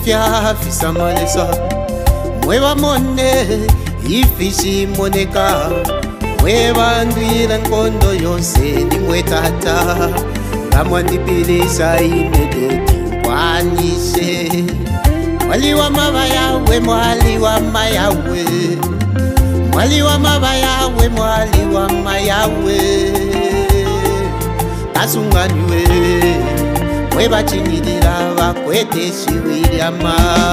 ifya fisa malesa Mweba mone ifishi moneka Mweba ndwira nkondo yonse ni mwetata Kamwa ndipilisa inedeti mkwanishe Mwali wa mabayawe, mwali wa mayawe Mwali wa mabayawe, mwali wa mayawe Kasunganiwe Mweba chinidira wakwete shiwiriama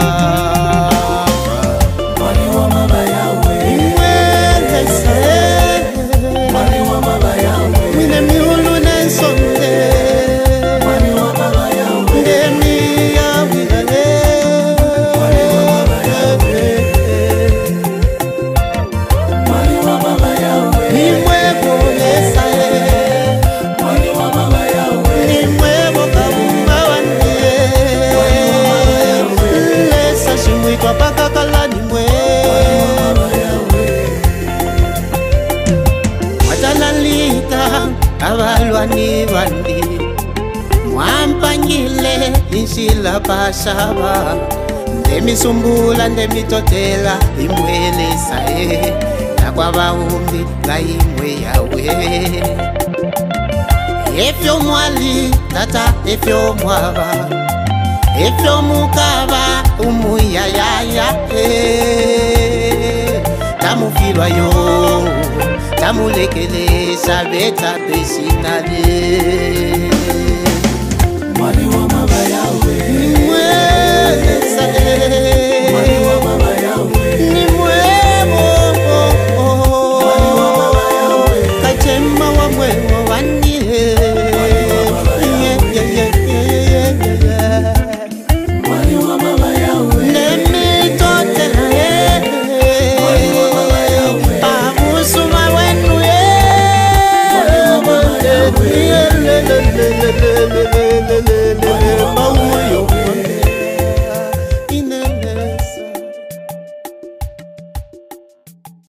Mwali wa mabayawe Mwelese Mwali wa mabayawe Mwine miulu nensonde Mwali wa mabayawe Ndemi ya winale Mwali wa mabayawe Mwali wa mabayawe Nimwebo lesae Mwali wa mabayawe Nimwebo kabumba wande Lesa shimwitwa paka kala nimwe Matalalita abalwani bandi Mwampangile inshila pasaba Ndemisumbula ndemitotela imwelesa Nakwa bahumbi nga imwe yawe Efyo mwali tata efyo mwaba Efyo mukaba umuyayaya Tamufilwa yo Tamulekelesa beta pesinale Mwali wa mabayawe